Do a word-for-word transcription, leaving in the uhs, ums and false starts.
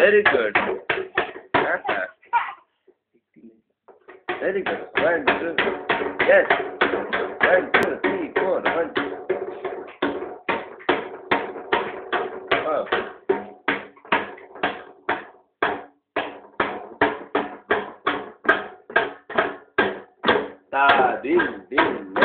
Very good. Uh-huh. Very good. One, two. Yes. One, two, three, four. One. Oh. Ta, din, din.